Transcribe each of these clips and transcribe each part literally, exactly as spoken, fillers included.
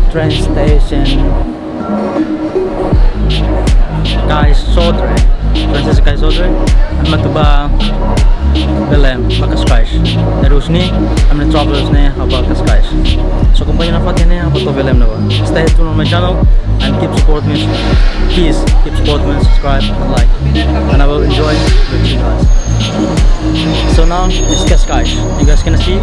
train station. Kaysodre. Francesa Kaysodre. I'm at the Belém, Cascais. Dari sini, I'm the travelers ne about Cascais. So kung kayo nafatin ne about to Belém na ba? Stay tuned on my channel and keep supporting me. Please keep supporting me, subscribe and like, and I will enjoy with you guys. So now it's Cascais. You guys can see.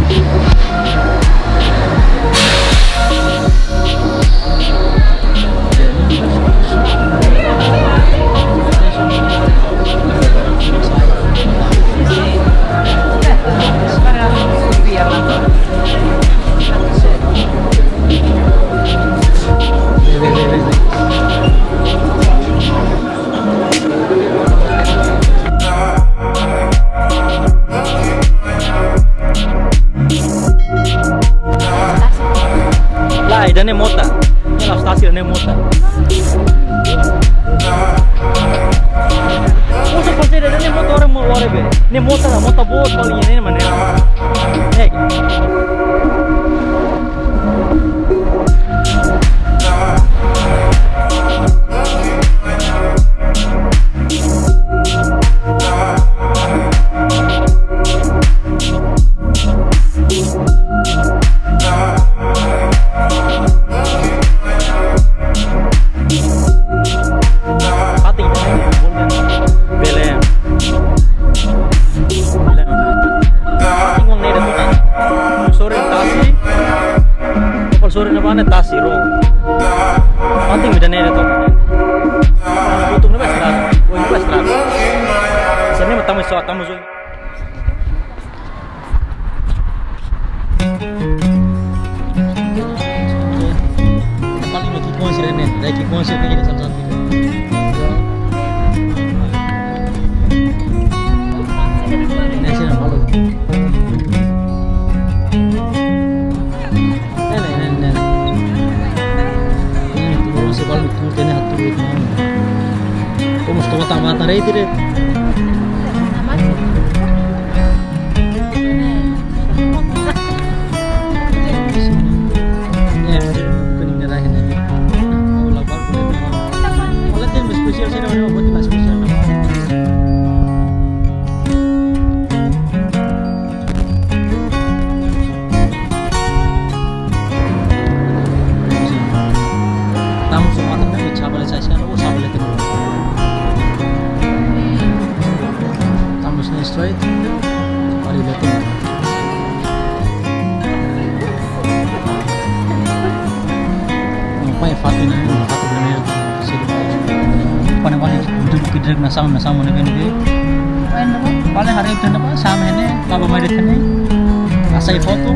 Dan mota, ini lah stasiun ini mota. Musuh pasti ada ini mota orang mau luar be. Ini mota lah, mota bos paling ini mana? Nih. Sore na mana tasi ro. Mati mi dane to. Butung na ba strada? O ba strada? Sini matamo so atamo zo. Paling mo kikon sila ne, dai kikon sila ni sa sa. Nasi na malo. Kalau itu kena hati itu, kau mesti tahu mata rey dire. Straight, mari lihat. Apa yang Fatin ini? Fatin benar. Panen-panen duduk kidrek nasam nasam mana kan dia? Panen hari itu apa? Sama ini, bapa mai dekat ni. Asai foto.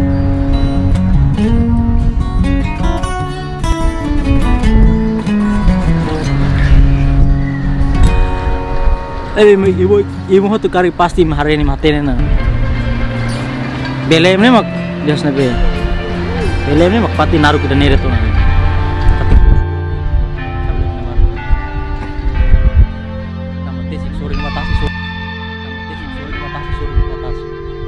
Eh, ibu ibu tu kari pasti hari ini mati ni na. Belém ni mak jas na be. Belém ni mak pati naru kita nere tu na. Tamu tesik sore ni matasi sore. Tamu tesik sore ni matasi sore matasi.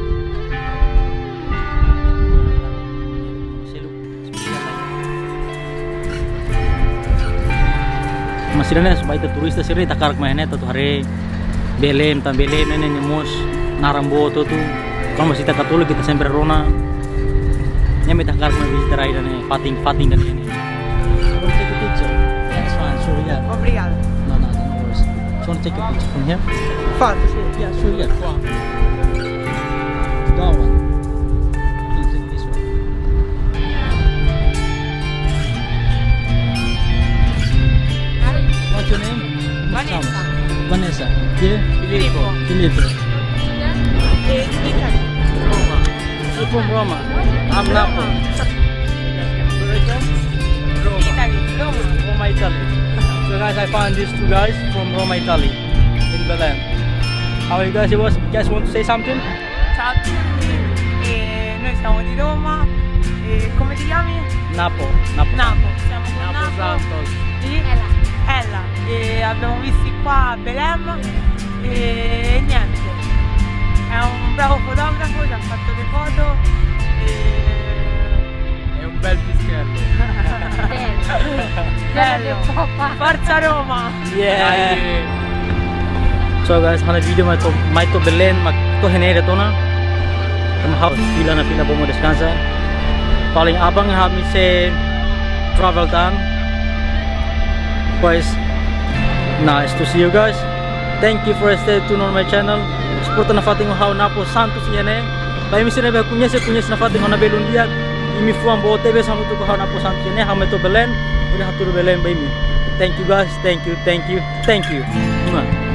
Seluk. Masih ada supaya turis tersiri takar kemana tu hari. Belém, tam Belém ini nyemos narambo tu tu. Kalau masih tak tahu kita sampai Rona. Yang kita harus visitar air dan Fatin Fatin dan ini. Want to take a picture? That's fine, sure yeah. Obrigado. No, no, no worries. Do you want to take a picture from here? Foto, sim. Yeah, sure yeah. Wow. That one. You take this one. What's your name? Vanessa. Vanessa. Yeah? Filippo. Filippo. E Italy. Roma. You're from Roma. I'm Napoli. Roma. Italy. Roma. Roma, Italy. So guys, I found these two guys from Roma, Italy, in Belém. How are you guys? You guys want to say something? Ciao a tutti. E noi siamo di Roma. E come ti chiami? Napo. Napo. Napo. Siamo con Napo Napo. Santos. Sì? Ella. Ella. E abbiamo visti qua a Belém. E niente. È un bravo fotografo, ci ha fatto le foto. E... È un bel pischello. bello. Forza Roma. Yeah. So guys, hana video mai to mai to Belen mak to henere to na. Tam ha fila na fila bomo descansa. Paling abang ha mi se travel time. Guys, nice to see you guys. Thank you for stay tuned on my channel. Support na fating how na po Santos yene. Bai mi sine ba kunya se kunya na fating na belon dia. Imi fuam bo tebe samu to how na po Santos yene ha me to Belen. Udah hatur Belen bai mi. Thank you guys. Thank you. Thank you. Thank you. Mwah.